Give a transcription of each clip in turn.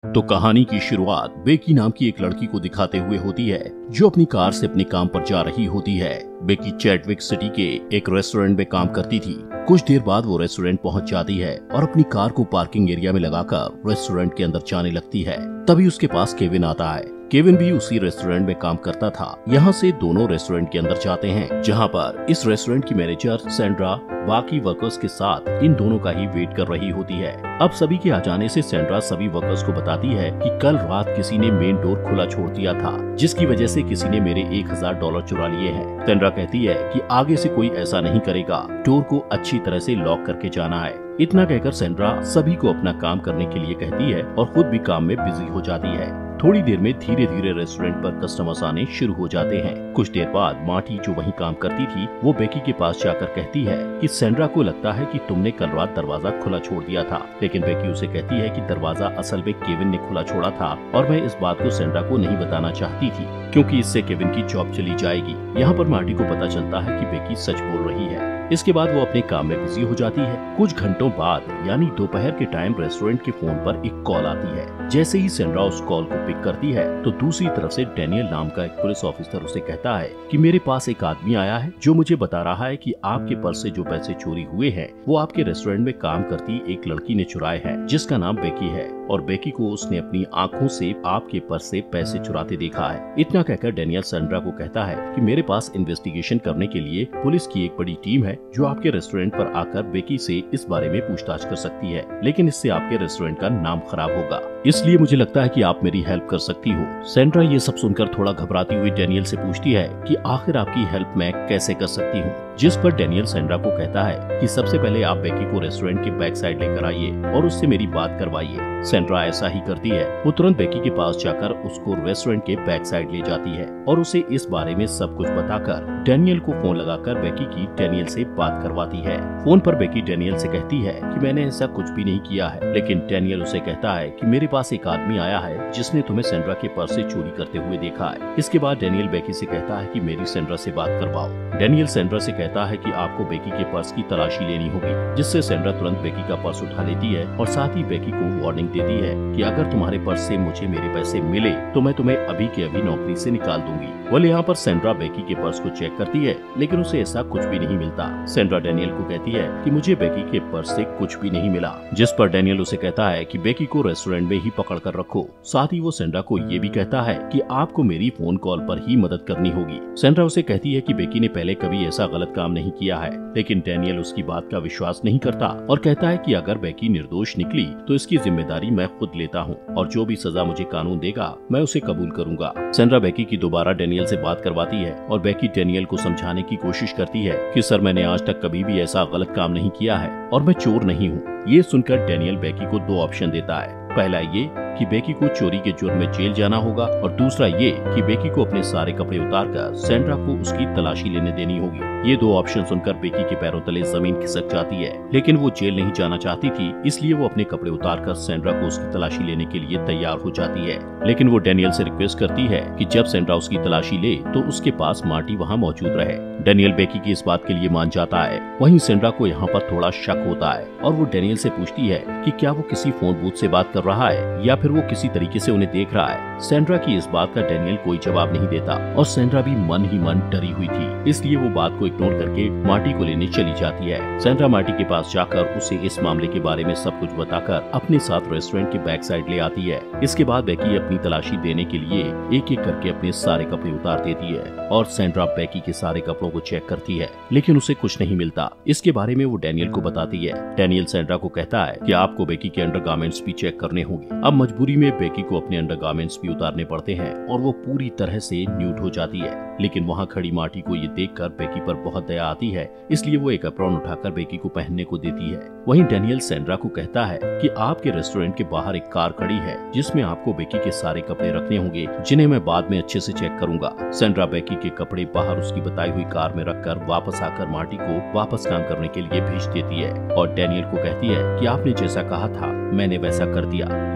तो कहानी की शुरुआत बेकी नाम की एक लड़की को दिखाते हुए होती है जो अपनी कार से अपने काम पर जा रही होती है। बेकी चैडविक सिटी के एक रेस्टोरेंट में काम करती थी। कुछ देर बाद वो रेस्टोरेंट पहुंच जाती है और अपनी कार को पार्किंग एरिया में लगाकर रेस्टोरेंट के अंदर जाने लगती है। तभी उसके पास केविन आता है। केविन भी उसी रेस्टोरेंट में काम करता था। यहाँ से दोनों रेस्टोरेंट के अंदर जाते हैं, जहाँ पर इस रेस्टोरेंट की मैनेजर सैंड्रा बाकी वर्कर्स के साथ इन दोनों का ही वेट कर रही होती है। अब सभी के आ जाने से सैंड्रा सभी वर्कर्स को बताती है कि कल रात किसी ने मेन डोर खुला छोड़ दिया था, जिसकी वजह से किसी ने मेरे $1000 चुरा लिए हैं। सैंड्रा कहती है कि आगे से कोई ऐसा नहीं करेगा, डोर को अच्छी तरह से लॉक करके जाना है। इतना कहकर सैंड्रा सभी को अपना काम करने के लिए कहती है और खुद भी काम में बिजी हो जाती है। थोड़ी देर में धीरे धीरे रेस्टोरेंट पर कस्टमर्स आने शुरू हो जाते हैं। कुछ देर बाद मार्टी जो वहीं काम करती थी वो बेकी के पास जाकर कहती है कि सैंड्रा को लगता है कि तुमने कल रात दरवाजा खुला छोड़ दिया था, लेकिन बेकी उसे कहती है कि दरवाजा असल में केविन ने खुला छोड़ा था और मैं इस बात को सैंड्रा को नहीं बताना चाहती थी क्योंकि इससे केविन की जॉब चली जाएगी। यहाँ पर मार्टी को पता चलता है कि बेकी सच बोल रही है। इसके बाद वो अपने काम में बिजी हो जाती है। कुछ घंटों बाद यानी दोपहर के टाइम रेस्टोरेंट के फोन पर एक कॉल आती है। जैसे ही सैंड्रा उस कॉल को पिक करती है तो दूसरी तरफ से डैनियल नाम का एक पुलिस ऑफिसर उसे कहता है कि मेरे पास एक आदमी आया है जो मुझे बता रहा है कि आपके पर्स से जो पैसे चोरी हुए हैं वो आपके रेस्टोरेंट में काम करती एक लड़की ने चुराए हैं जिसका नाम बेकी है और बेकी को उसने अपनी आंखों से आपके पर्स से पैसे चुराते देखा है। इतना कहकर डैनियल सैंड्रा को कहता है कि मेरे पास इन्वेस्टिगेशन करने के लिए पुलिस की एक बड़ी टीम है जो आपके रेस्टोरेंट पर आकर बेकी से इस बारे में पूछताछ कर सकती है, लेकिन इससे आपके रेस्टोरेंट का नाम खराब होगा, इसलिए मुझे लगता है कि आप मेरी हेल्प कर सकती हो। सैंड्रा ये सब सुनकर थोड़ा घबराती हुई डैनियल से पूछती है कि आखिर आपकी हेल्प मैं कैसे कर सकती हूँ, जिस पर डैनियल सैंड्रा को कहता है कि सबसे पहले आप बेकी को रेस्टोरेंट के बैक साइड लेकर आइए और उससे मेरी बात करवाइए। सैंड्रा ऐसा ही करती है। वो तुरंत बेकी के पास जाकर उसको रेस्टोरेंट के बैक साइड ले जाती है और उसे इस बारे में सब कुछ बताकर डैनियल को फोन लगाकर बेकी की डैनियल से बात करवाती है। फोन पर बेकी डैनियल से कहती है कि मैंने ऐसा कुछ भी नहीं किया है, लेकिन डैनियल उसे कहता है कि मेरे पास एक आदमी आया है जिसने तुम्हें सैंड्रा के पर्स से चोरी करते हुए देखा है। इसके बाद डैनियल बेकी से कहता है कि मेरी सैंड्रा से बात करवाओ। डैनियल सैंड्रा से कहता है कि आपको बेकी के पर्स की तलाशी लेनी होगी, जिससे सैंड्रा तुरंत बेकी का पर्स उठा लेती है और साथ ही बेकी को वार्निंग देती है कि अगर तुम्हारे पर्स से मुझे मेरे पैसे मिले तो मैं तुम्हें अभी के अभी नौकरी से निकाल दूंगी। वह यहाँ पर सैंड्रा बेकी के पर्स को चेक करती है, लेकिन उसे ऐसा कुछ भी नहीं मिलता। सैंड्रा डैनियल को कहती है कि मुझे बेकी के पर्स से कुछ भी नहीं मिला, जिस पर डैनियल उसे कहता है कि बेकी को रेस्टोरेंट में ही पकड़ कर रखो। साथ ही वो सैंड्रा को ये भी कहता है कि आपको मेरी फोन कॉल पर ही मदद करनी होगी। सैंड्रा उसे कहती है कि बेकी ने पहले कभी ऐसा गलत काम नहीं किया है, लेकिन डैनियल उसकी बात का विश्वास नहीं करता और कहता है कि अगर बेकी निर्दोष निकली तो इसकी जिम्मेदारी मैं खुद लेता हूँ और जो भी सजा मुझे कानून देगा मैं उसे कबूल करूंगा। सैंड्रा बेकी की दोबारा डैनियल से बात करवाती है और बेकी डैनियल को समझाने की कोशिश करती है कि सर मैंने आज तक कभी भी ऐसा गलत काम नहीं किया है और मैं चोर नहीं हूँ। ये सुनकर डैनियल बेकी को 2 ऑप्शन देता है। पहला ये कि बेकी को चोरी के जुर्म में जेल जाना होगा और दूसरा ये कि बेकी को अपने सारे कपड़े उतारकर सैंड्रा को उसकी तलाशी लेने देनी होगी। ये 2 ऑप्शन सुनकर बेकी के पैरों तले जमीन खिसक जाती है, लेकिन वो जेल नहीं जाना चाहती थी, इसलिए वो अपने कपड़े उतारकर सैंड्रा को उसकी तलाशी लेने के लिए तैयार हो जाती है। लेकिन वो डैनियल से रिक्वेस्ट करती है कि जब सैंड्रा उसकी तलाशी ले तो उसके पास मार्टी वहाँ मौजूद रहे। डैनियल बेकी की इस बात के लिए मान जाता है। वहीं सैंड्रा को यहाँ पर थोड़ा शक होता है और वो डैनियल से पूछती है कि क्या वो किसी फोन बूथ से बात कर रहा है या फिर वो किसी तरीके से उन्हें देख रहा है। सैंड्रा की इस बात का डैनियल कोई जवाब नहीं देता और सैंड्रा भी मन ही मन डरी हुई थी, इसलिए वो बात को इग्नोर करके मार्टी को लेने चली जाती है। सैंड्रा मार्टी के पास जाकर उसे इस मामले के बारे में सब कुछ बताकर अपने साथ रेस्टोरेंट के बैक साइड ले आती है। इसके बाद बेकी अपनी तलाशी देने के लिए एक एक करके अपने सारे कपड़े उतार देती है और सैंड्रा बेकी के सारे कपड़ों को चेक करती है, लेकिन उसे कुछ नहीं मिलता। इसके बारे में वो डैनियल को बताती है। डैनियल सैंड्रा को कहता है कि आपको बेकी के अंडरगारमेंट्स भी चेक करने होंगे। अब मजबूरी में बेकी को अपने अंडरगारमेंट्स भी उतारने पड़ते हैं और वो पूरी तरह से न्यूड हो जाती है, लेकिन वहाँ खड़ी मार्टी को ये देखकर बेकी पर बहुत दया आती है, इसलिए वो एक एप्रॉन उठाकर बेकी को पहनने को देती है। वहीं डैनियल सैंड्रा को कहता है कि आपके रेस्टोरेंट के बाहर एक कार खड़ी है जिसमें आपको बेकी के सारे कपड़े रखने होंगे, जिन्हें मैं बाद में अच्छे से चेक करूंगा। सैंड्रा बेकी के कपड़े बाहर उसकी बताई हुई कार में रखकर वापस आकर मार्टी को वापस काम करने के लिए भेज देती है और डैनियल को कहती है कि आपने जैसा कहा था मैंने वैसा कर दिया। इतना कहकर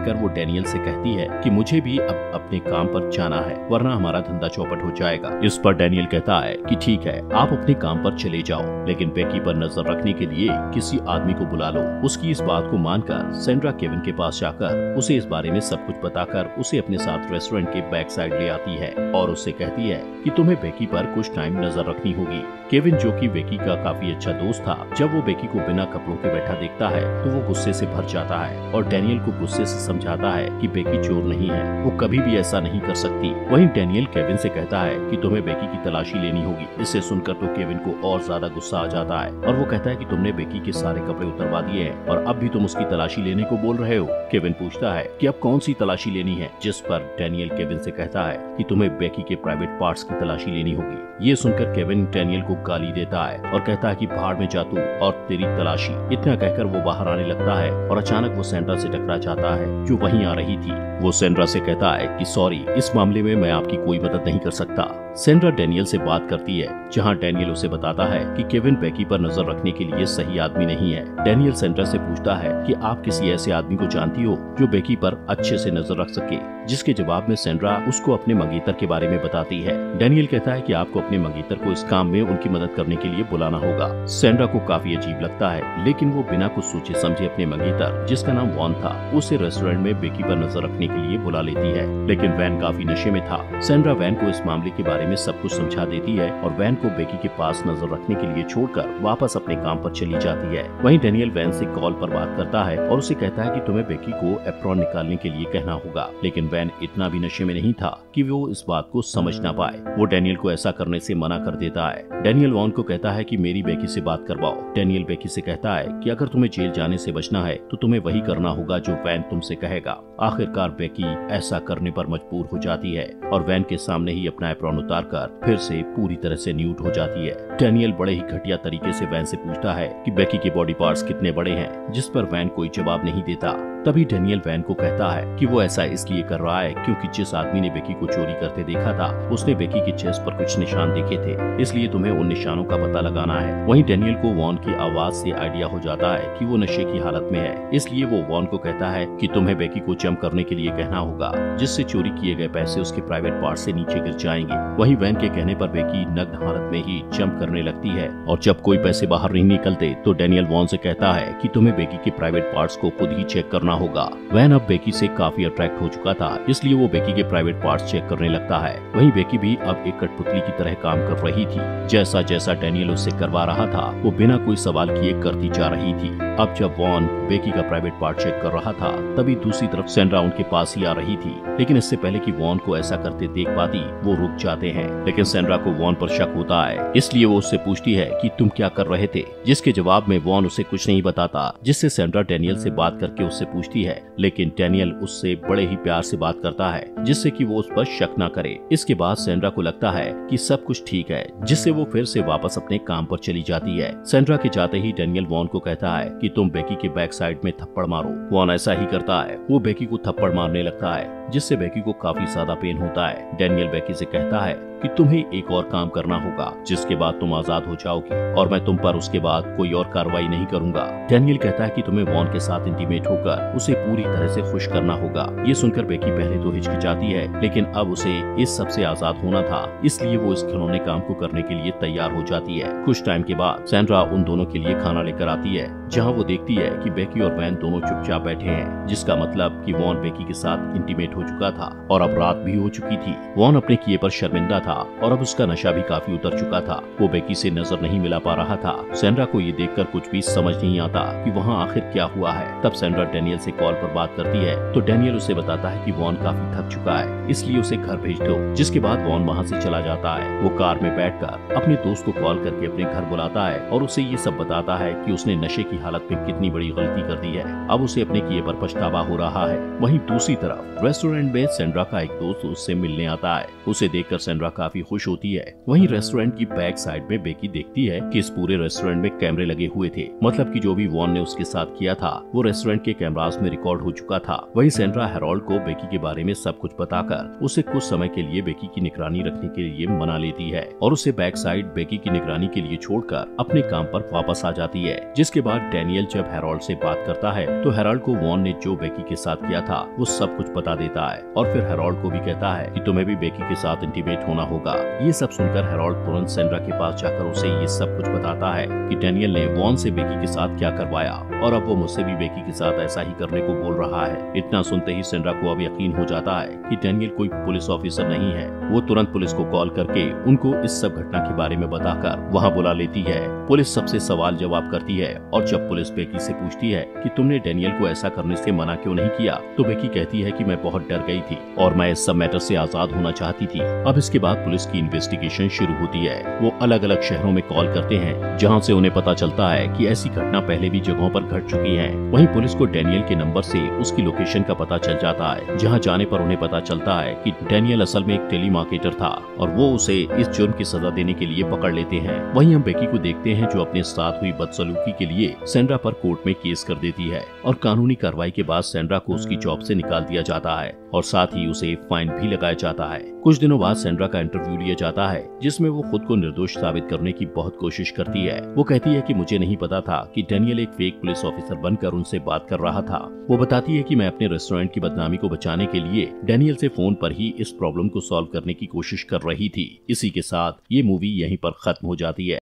कहकर वो डैनियल से कहती है कि मुझे भी अब अपने काम पर जाना है, वरना हमारा धंधा चौपट हो जाएगा। इस पर डैनियल कहता है कि ठीक है, आप अपने काम पर चले जाओ, लेकिन बेकी पर नजर रखने के लिए किसी आदमी को बुला लो। उसकी इस बात को मानकर सेंड्रा केविन के पास जाकर उसे इस बारे में सब कुछ बताकर उसे अपने साथ रेस्टोरेंट के बैक साइड ले आती है और उससे कहती है कि तुम्हें बेकी पर कुछ टाइम नजर रखनी होगी। केविन, जो कि बेकी का काफी अच्छा दोस्त था, जब वो बेकी को बिना कपड़ों के बैठा देखता है तो वो गुस्से से भर जाता है और डैनियल को गुस्से से समझाता है कि बेकी चोर नहीं है, वो कभी भी ऐसा नहीं कर सकती। वहीं डैनियल केविन से कहता है कि तुम्हें बेकी की तलाशी लेनी होगी। इसे सुनकर तो केविन को और ज्यादा गुस्सा आ जाता है और वो कहता है कि तुमने बेकी के सारे कपड़े उतरवा दिए हैं और अब भी तुम उसकी तलाशी लेने को बोल रहे हो। केविन पूछता है कि अब कौन सी तलाशी लेनी है, जिस पर डैनियल केविन से कहता है कि तुम्हें बेकी के प्राइवेट पार्ट्स की तलाशी लेनी होगी। ये सुनकर केविन डैनियल को गाली देता है और कहता है कि भाड़ में जा तू और तेरी तलाशी। इतना कहकर वो बाहर आने लगता है और अचानक वो सेंड्रा से टकरा जाता है जो वहीं आ रही थी। वो सेंड्रा से कहता है कि सॉरी, इस मामले में मैं आपकी कोई मदद नहीं कर सकता। सेंड्रा डैनियल से बात करती है, जहां डैनियल उसे बताता है कि केविन बेकी पर नजर रखने के लिए सही आदमी नहीं है। डैनियल सेंड्रा से पूछता है कि आप किसी ऐसे आदमी को जानती हो जो बेकी पर अच्छे से नजर रख सके, जिसके जवाब में सेंड्रा उसको अपने मंगेतर के बारे में बताती है। डैनियल कहता है कि आपको अपने मंगेतर को इस काम में उनकी मदद करने के लिए बुलाना होगा। सेंड्रा को काफी अजीब लगता है, लेकिन वो बिना कुछ सोचे समझे अपने मंगेतर, जिसका नाम वॉन था, उसे रेस्टोरेंट में बेकी पर नजर रखने के लिए बुला लेती है। लेकिन वैन काफी नशे में था। सेंड्रा वैन को इस मामले के बारे में सब कुछ समझा देती है और वैन को बेकी के पास नजर रखने के लिए छोड़कर वापस अपने काम पर चली जाती है। वहीं डैनियल वैन से कॉल पर बात करता है और उसे कहता है कि तुम्हें बेकी को एप्रॉन निकालने के लिए कहना होगा, लेकिन वैन इतना भी नशे में नहीं था कि वो इस बात को समझ ना पाए। वो डैनियल को ऐसा करने से मना कर देता है। डैनियल वॉन को कहता है कि मेरी बेकी से बात करवाओ। डैनियल बेकी से कहता है कि अगर तुम्हें जेल जाने से बचना है तो तुम्हें वही करना होगा जो वैन तुमसे कहेगा। आखिरकार बेकी ऐसा करने पर मजबूर हो जाती है और वैन के सामने ही अपना एप्रॉन उतारकर फिर से पूरी तरह से न्यूड हो जाती है। डैनियल बड़े ही घटिया तरीके से वैन से पूछता है कि बेकी के बॉडी पार्ट्स कितने बड़े हैं, जिस पर वैन कोई जवाब नहीं देता। तभी डैनियल वैन को कहता है कि वो ऐसा इसलिए कर रहा है क्योंकि जिस आदमी ने बेकी को चोरी करते देखा था उसने बेकी के चेस्ट पर कुछ निशान देखे थे, इसलिए तुम्हें उन निशानों का पता लगाना है। वहीं डैनियल को वॉन की आवाज से आइडिया हो जाता है कि वो नशे की हालत में है, इसलिए वो वॉन को कहता है कि तुम्हें बेकी को जंप करने के लिए कहना होगा, जिससे चोरी किए गए पैसे उसके प्राइवेट पार्ट से नीचे गिर जाएंगे। वहीं वैन के कहने पर बेकी नग्न हालत में ही जंप करने लगती है और जब कोई पैसे बाहर नहीं निकलते तो डैनियल वॉन से कहता है कि तुम्हें बेकी के प्राइवेट पार्ट्स को खुद ही चेक करना होगा। वैन अब बेकी से काफी अट्रैक्ट हो चुका था, इसलिए वो बेकी के प्राइवेट पार्ट्स चेक करने लगता है। वहीं बेकी भी अब एक कठपुतली की तरह काम कर रही थी। जैसा जैसा डैनियल उससे करवा रहा था वो बिना कोई सवाल किए करती जा रही थी। अब जब वॉन बेकी का प्राइवेट पार्ट चेक कर रहा था तभी दूसरी तरफ सेंड्रा उनके पास ही आ रही थी, लेकिन इससे पहले कि वॉन को ऐसा करते देख पाती वो रुक जाते हैं। लेकिन सेंड्रा को वॉन पर शक होता है, इसलिए वो उससे पूछती है कि तुम क्या कर रहे थे, जिसके जवाब में वॉन उसे कुछ नहीं बताता, जिससे सेंड्रा डैनियल से बात करके उससे पूछती है, लेकिन डैनियल उससे बड़े ही प्यार से बात करता है जिससे कि वो उस पर शक न करे। इसके बाद सेंड्रा को लगता है कि सब कुछ ठीक है, जिससे वो फिर से वापस अपने काम पर चली जाती है। सेंड्रा के जाते ही डैनियल वॉन को कहता है कि तुम बेकी के बैक साइड में थप्पड़ मारो। वॉन ऐसा ही करता है, वो बेकी को थप्पड़ मारने लगता है, जिससे बेकी को काफी ज्यादा पेन होता है। डैनियल बेकी से कहता है कि तुम्हें एक और काम करना होगा, जिसके बाद तुम आजाद हो जाओगी और मैं तुम पर उसके बाद कोई और कार्रवाई नहीं करूंगा। डैनियल कहता है कि तुम्हें वॉन के साथ इंटीमेट होकर उसे पूरी तरह से खुश करना होगा। ये सुनकर बेकी पहले तो हिचकिचाती है, लेकिन अब उसे इस सब से आजाद होना था, इसलिए वो इस खिलौने काम को करने के लिए तैयार हो जाती है। कुछ टाइम के बाद सेंड्रा उन दोनों के लिए खाना लेकर आती है, जहाँ वो देखती है कि बेकी और वैन दोनों चुपचाप बैठे हैं, जिसका मतलब कि वॉन बेकी के साथ इंटीमेट हो चुका था और अब रात भी हो चुकी थी। वॉन अपने किए पर शर्मिंदा था और अब उसका नशा भी काफी उतर चुका था। वो बेकी से नजर नहीं मिला पा रहा था। सेंड्रा को ये देखकर कुछ भी समझ नहीं आता कि वहाँ आखिर क्या हुआ है। तब सेंड्रा डैनियल से कॉल पर बात करती है तो डैनियल उसे बताता है कि वॉन काफी थक चुका है, इसलिए उसे घर भेज दो। जिसके बाद वॉन वहाँ से चला जाता है। वो कार में बैठकर अपने दोस्त को कॉल करके अपने घर बुलाता है और उसे ये सब बताता है कि उसने नशे की हालत में कितनी बड़ी गलती कर दी है। अब उसे अपने किए पर पछतावा हो रहा है। वहीं दूसरी तरफ रेस्टोरेंट में सेंड्रा का एक दोस्त उससे मिलने आता है। उसे देखकर सेंड्रा काफी खुश होती है। वहीं रेस्टोरेंट की बैक साइड में बेकी देखती है कि इस पूरे रेस्टोरेंट में कैमरे लगे हुए थे, मतलब कि जो भी वॉन ने उसके साथ किया था वो रेस्टोरेंट के कैमरास पास में रिकॉर्ड हो चुका था। वहीं सेंड्रा हेरोल्ड को बेकी के बारे में सब कुछ बताकर उसे कुछ समय के लिए बेकी की निगरानी रखने के लिए मना लेती है और उसे बैक साइड बेकी की निगरानी के लिए छोड़कर अपने काम पर वापस आ जाती है। जिसके बाद डैनियल जब हेरोल्ड से बात करता है तो हेरोल्ड को वॉन ने जो बेकी के साथ किया था वो सब कुछ बता देता है और फिर हेरोल्ड को भी कहता है कि तुम्हें भी बेकी के साथ इंटीमेट होना होगा। ये सब सुनकर हेरोल्ड तुरंत सेंड्रा के पास जाकर उसे ये सब कुछ बताता है कि डैनियल ने वॉन से बेकी के साथ क्या करवाया और अब वो मुझसे भी बेकी के साथ ऐसा ही करने को बोल रहा है। इतना सुनते ही सेंड्रा को अब यकीन हो जाता है कि डैनियल कोई पुलिस ऑफिसर नहीं है। वो तुरंत पुलिस को कॉल करके उनको इस सब घटना के बारे में बताकर वहाँ बुला लेती है। पुलिस सबसे सवाल जवाब करती है और जब पुलिस बेकी से पूछती है कि तुमने डैनियल को ऐसा करने से मना क्यों नहीं किया, तो बेकी कहती है कि मैं बहुत डर गई थी और मैं इस सब मैटर से आजाद होना चाहती थी। अब इसके बाद पुलिस की इन्वेस्टिगेशन शुरू होती है। वो अलग अलग शहरों में कॉल करते हैं जहाँ से उन्हें पता चलता है कि ऐसी घटना पहले भी जगहों पर घट चुकी है। वहीं पुलिस को डैनियल के नंबर से उसकी लोकेशन का पता चल जाता है, जहाँ जाने पर उन्हें पता चलता है कि डैनियल असल में एक टेलीमार्केटर था और वो उसे इस जुर्म की सजा देने के लिए पकड़ लेते हैं। वहीं हम बेकी को देखते हैं जो अपने साथ हुई बदसलूकी के लिए सेंड्रा पर कोर्ट में केस कर देती है और कानूनी कार्रवाई के बाद सेंड्रा को उसकी जॉब से निकाल दिया जाता है और साथ ही उसे फाइन भी लगाया जाता है। कुछ दिनों बाद सेंड्रा का इंटरव्यू लिया जाता है जिसमें वो खुद को निर्दोष साबित करने की बहुत कोशिश करती है। वो कहती है कि मुझे नहीं पता था कि डैनियल एक फेक पुलिस ऑफिसर बनकर उनसे बात कर रहा था। वो बताती है कि मैं अपने रेस्टोरेंट की बदनामी को बचाने के लिए डैनियल से फोन पर ही इस प्रॉब्लम को सॉल्व करने की कोशिश कर रही थी। इसी के साथ ये मूवी यहीं पर खत्म हो जाती है।